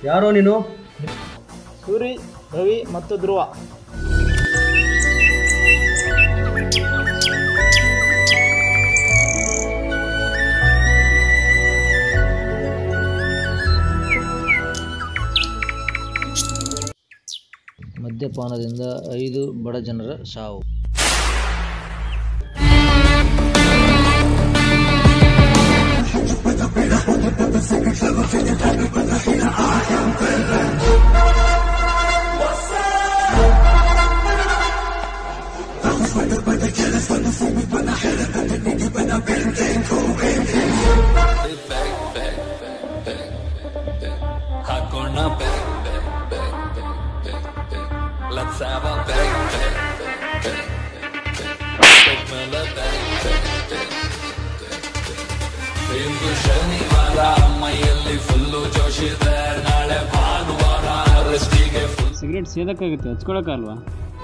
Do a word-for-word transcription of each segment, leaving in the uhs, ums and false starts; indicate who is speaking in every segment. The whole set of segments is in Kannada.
Speaker 1: ಯಾರೋ ನೀನು?
Speaker 2: ಸೂರಿ, ರವಿ ಮತ್ತು ಧ್ರುವ.
Speaker 3: ಮದ್ಯಪಾನದಿಂದ ಐದು ಬಡ ಜನರ ಸಾವು.
Speaker 4: Let's have a big, big, big, big, big, ಇಂದು ಶನಿವಾರ ಮೈಯಲ್ಲಿ ಫುಲ್ಲು ಜೋಶಿದೆ, ನಾಳೆ ಭಾನುವಾರ ರೆಸ್ಟಿಗೆ ಫುಲ್.
Speaker 2: ಸಿಗರೇಟ್ ಸೇದಕ್ಕಾಗುತ್ತೆ, ಹಚ್ಕೊಳಕ್ಕಲ್ವಾ?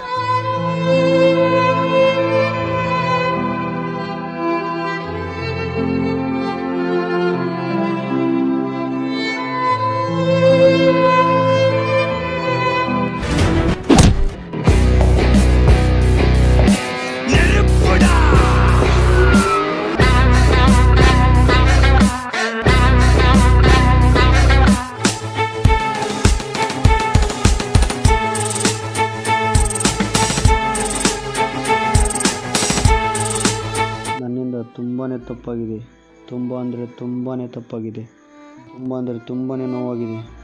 Speaker 2: ನನ್ನಿಂದ ತುಂಬಾ ತಪ್ಪಾಗಿದೆ, ತುಂಬ ಅಂದರೆ ತುಂಬಾ ತಪ್ಪಾಗಿದೆ, ತುಂಬ ಅಂದರೆ ತುಂಬಾ ನೋವಾಗಿದೆ.